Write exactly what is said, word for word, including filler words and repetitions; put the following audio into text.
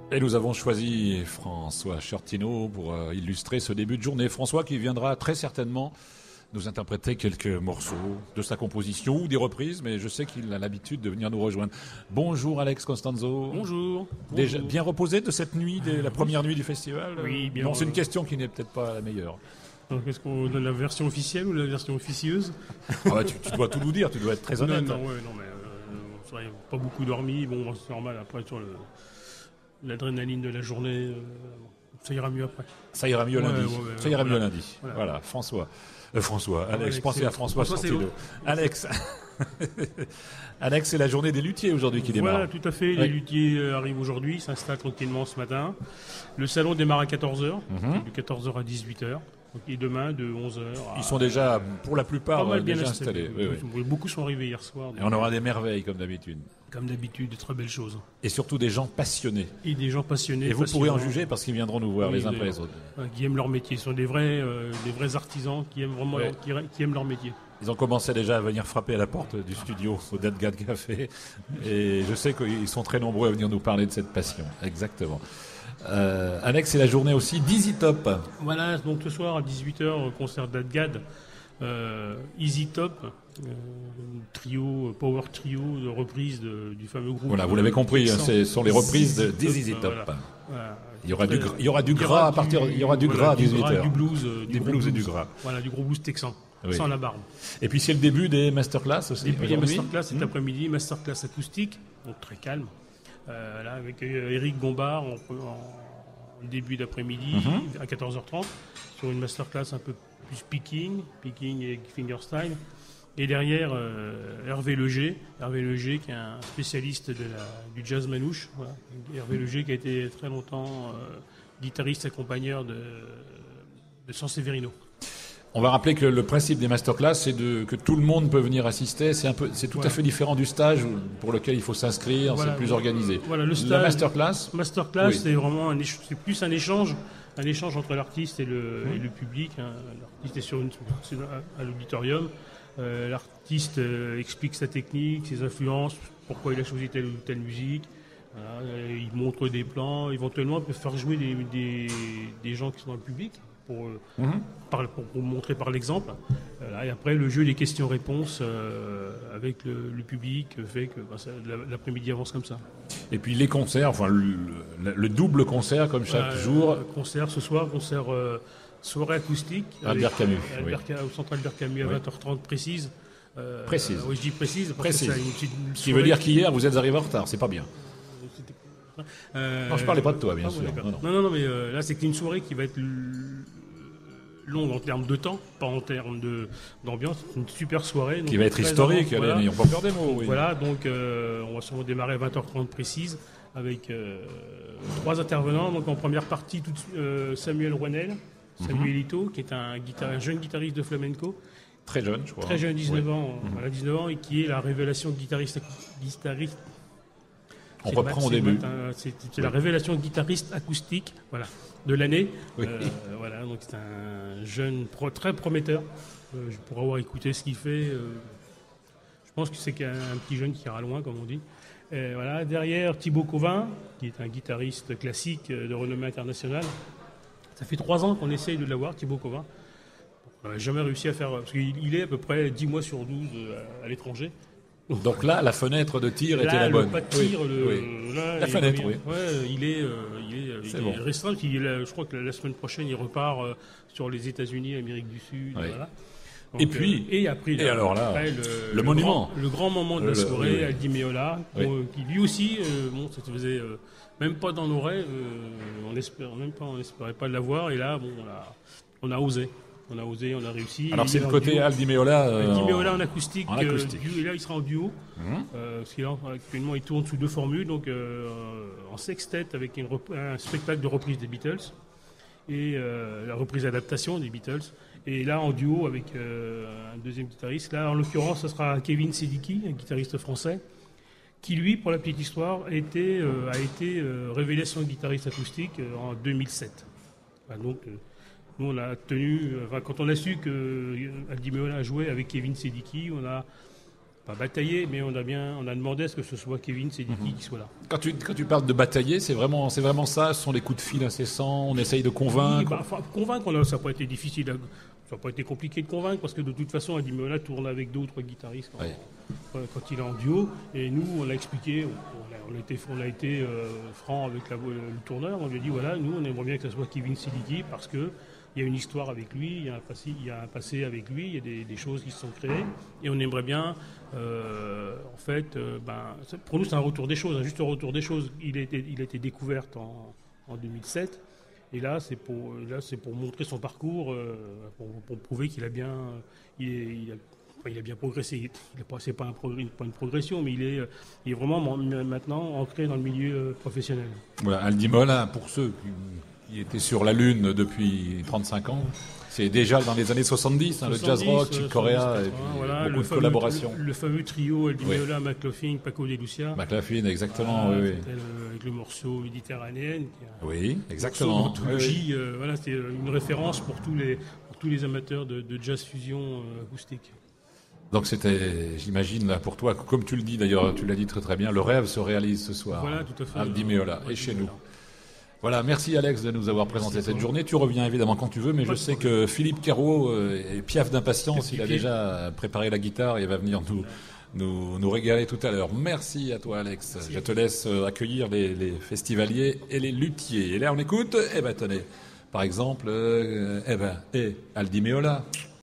Et nous avons choisi François Chertino pour euh, illustrer ce début de journée. François qui viendra très certainement nous interpréter quelques morceaux de sa composition ou des reprises, mais je sais qu'il a l'habitude de venir nous rejoindre. Bonjour Alex Costanzo. Bonjour. Déjà Bonjour. bien reposé de cette nuit, de la première nuit du festival? Oui, bien. Non, c'est une question qui n'est peut-être pas la meilleure. Donc, est-ce qu'on donne la version officielle ou la version officieuse? Ah bah, tu, tu dois tout nous dire, tu dois être très honnête. Non, non, ouais, non mais euh, c'est vrai, pas beaucoup dormi. Bon, c'est normal après sur le l'adrénaline de la journée. Euh, ça ira mieux après. Ça ira mieux Ouais, lundi. ouais, ouais, ça ira voilà. mieux lundi. Voilà, Voilà. François. Euh, François, Alex, Alex, pensez c'est- à François François, c'est Sortillo. Alex. Alex, c'est la journée des luthiers aujourd'hui qui démarre. Voilà, tout à fait. Oui. Les luthiers euh, arrivent aujourd'hui, s'installent tranquillement ce matin. Le salon démarre à quatorze heures, Mhm. de quatorze heures à dix-huit heures. Donc, et demain, de onze heures à... Ils sont déjà, pour la plupart, pas mal euh, bien déjà installés. installés. Oui, oui. Beaucoup sont arrivés hier soir. Et on aura des merveilles, comme d'habitude. Comme d'habitude, de très belles choses. Et surtout des gens passionnés. Et des gens passionnés. Et vous pourrez en passionnants, juger parce qu'ils viendront nous voir Oui, les uns oui. après les autres. euh, qui aiment leur métier. Ce sont des vrais, euh, des vrais artisans qui aiment vraiment Ouais. leur, qui, qui aiment leur métier. Ils ont commencé déjà à venir frapper à la porte du studio au Dadgad Café. Et je sais qu'ils sont très nombreux à venir nous parler de cette passion. Exactement. Euh, Alex, c'est la journée aussi d'Easy Top. Voilà, donc ce soir à dix-huit heures, concert d'Adgad, euh, Easy Top, euh, trio, power trio de reprise de- du fameux groupe. Voilà, vous l'avez compris, hein, Texan. ce sont les reprises de- des Easy Easy Top, Top. voilà. Voilà. Il y aura du, Très- gras- il y aura du il y gras aura à partir, du- il y aura du voilà, gras à du dix-huit gras, heures. Du blues, euh, Du gros blues et du gras. Voilà, du gros blues texan, Oui. sans la barbe. Et puis c'est le début des masterclass aussi. Et puis il y a aujourd'hui. masterclass cet Hmm. après-midi, masterclass acoustique, donc très calme. Euh, là, avec euh, Eric Gombard en, en début d'après-midi Mhm. à quatorze heures trente sur une masterclass un peu plus picking, picking et fingerstyle. Et derrière, euh, Hervé Leger, Hervé Leger qui est un spécialiste de la, du jazz manouche. Voilà. Hervé Leger qui a été très longtemps euh, guitariste accompagneur de, de San Severino. On va rappeler que le principe des masterclass, c'est de, que tout le monde peut venir assister. C'est un peu, c'est tout Voilà. à fait différent du stage où- pour lequel il faut s'inscrire. Voilà. C'est plus organisé. Voilà, le La stage- masterclass, Masterclass, Oui. c'est vraiment un éch- c'est plus un échange, un échange entre l'artiste et le, et le public. hein. L'artiste est sur une, c'est à l'auditorium. Euh, l'artiste euh, explique sa technique, ses influences, pourquoi il a choisi telle ou telle musique. Voilà, euh, il montre des plans. Éventuellement, il peut faire jouer des, des, des gens qui sont dans le public pour, euh, Mhm. par- pour, pour montrer par l'exemple. Voilà, et après, le jeu des questions-réponses euh, avec le, le public fait que bah, ça- l'après-midi avance comme ça. et puis les concerts, enfin le, le- le double concert comme chaque Euh, jour. Concert ce soir, concert euh, soirée acoustique. Albert Camus, avec- Albert Ca- au centre Albert Camus à Oui. vingt heures trente précise. Euh, Précise. Oui, je dis précise. parce que Précise. ça a une petite Ce qui veut dire qu'hier vous êtes arrivé en retard, c'est pas bien. Euh, Non, je parlais pas de toi, bien ah, sûr. bon, d'accord. Non, non. Non, non, non, mais euh, là, c'est une soirée qui va être l- longue en termes de temps, pas en termes de- d'ambiance. C'est une super soirée. Qui donc va être très historique, avant, allez, voilà. n'ayons pas peur des mots. Oui. Voilà, donc euh, on va sûrement démarrer à vingt heures trente précise avec euh, trois intervenants. Donc en première partie, tout de suite, euh, Samuel Rouenel, Samuel Mhm. Ito, qui est un, guitar- un jeune guitariste de flamenco, Très jeune, je crois. très jeune, dix-neuf Oui. ans, voilà, dix-neuf ans, et qui est la révélation de guitariste. guitariste On c'est reprend ma- au c'est début. ma- C'est c'est la révélation de guitariste acoustique, voilà, de l'année. Oui. Euh, voilà, donc c'est un jeune pro- très prometteur. Euh, je pourrais avoir écouté ce qu'il fait. euh, je pense que c'est qu'un un petit jeune qui ira loin, comme on dit. Et voilà, derrière Thibaut Covin, qui est un guitariste classique euh, de renommée internationale. Ça fait trois ans qu'on essaye de l'avoir, Thibaut Covin. On n'a jamais réussi à faire. Parce qu'il il est à peu près dix mois sur douze euh, à l'étranger. Donc là, la fenêtre de tir était Là, la le bonne. pas de tir, Oui, le, oui. là, La il fenêtre, revient. oui. Ouais, il est, euh, il est, euh, il C'est est bon. restreint. Puis il a- je crois que la semaine prochaine, il repart euh, sur les États-Unis, l'Amérique du Sud. Oui. Voilà. Et puis- euh, et après, et là, alors là, après, le monument. grand, le grand moment de la Le- soirée, oui, oui. Aldi Meola, Oui. euh, qui lui aussi, euh, bon, ça se faisait euh, même pas dans nos rêves. euh, on espérait même pas, on espérait pas l'avoir. Et là, bon, on a, on a osé. On a osé, on a réussi. Alors Et c'est il est le en côté duo. Aldi Meola. euh, Aldi en- Meola en acoustique. en euh, acoustique. duo- et là, il sera en duo. Mhm. Euh, parce qu'il est en- actuellement, il tourne sous deux formules, donc euh, en sextet avec une rep- un spectacle de reprise des Beatles et euh, la reprise adaptation des Beatles. Et là, en duo avec euh, un deuxième guitariste. Là, en l'occurrence, ce sera Kevin Sediki, un guitariste français, qui lui, pour la petite histoire, a été, euh, a été euh, révélation de guitariste acoustique euh, en deux mille sept. Enfin, donc, euh, nous, on a tenu, euh, enfin, quand on a su que euh, Aldi Meola a joué avec Kevin Sediki, on a pas bataillé, mais on a bien, on a demandé à ce que ce soit Kevin Sediki mm-hmm. qui soit là. Quand tu, quand tu parles de batailler, c'est vraiment, c'est vraiment ça, ce sont les coups de fil incessants, on essaye de convaincre. Oui, bah, enfin, convaincre, on a, ça n'a pas été difficile, à, ça n'a pas été compliqué de convaincre, parce que de toute façon, Aldi Meola tourne avec d'autres guitaristes quand, ouais. quand il est en duo, et nous, on l'a expliqué, on a, on a été, on a été euh, franc avec la, le tourneur, on lui a dit, voilà, nous, on aimerait bien que ce soit Kevin Sediki, parce que il y a une histoire avec lui, il y a un passé, il y a un passé avec lui, il y a des, des choses qui se sont créées, et on aimerait bien, euh, en fait, euh, ben, pour nous c'est un retour des choses, un juste retour des choses. Il a été, il a été découvert en, en deux mille sept, et là c'est pour, là c'est pour montrer son parcours, euh, pour, pour prouver qu'il a bien, il, est, il, a, enfin, il a bien progressé. Il a, c'est pas, un progrès, pas une progression, mais il est, il est vraiment maintenant ancré dans le milieu professionnel. Voilà, Aldi Meola, pour ceux qui qui était sur la Lune depuis trente-cinq ans. C'est déjà dans les années soixante-dix, hein, soixante-dix le jazz rock, Chick Corea, et puis voilà, beaucoup de fameux, collaborations. Le, le fameux trio Aldi Meola, oui. McLaughlin, Paco de Lucia. McLaughlin, exactement, voilà, oui. oui. Le, avec le morceau Méditerranéenne. Qui a, oui, exactement. Oui, oui. Euh, voilà, c'était une référence pour tous les, pour tous les amateurs de, de jazz fusion euh, acoustique. Donc c'était, j'imagine, là pour toi, comme tu le dis d'ailleurs, tu l'as dit très très bien, le rêve se réalise ce soir. Voilà, tout à fait. Aldi Meola, et chez nous. Voilà, merci Alex de nous avoir présenté merci cette journée. Tu reviens évidemment quand tu veux, mais je sais que Philippe Carreau est piaf d'impatience. Il a déjà préparé la guitare et va venir nous, nous, nous régaler tout à l'heure. Merci à toi Alex. Merci. Je te laisse accueillir les, les festivaliers et les luthiers. Et là on écoute, eh ben tenez, par exemple, euh, eh ben, et Aldi Meola.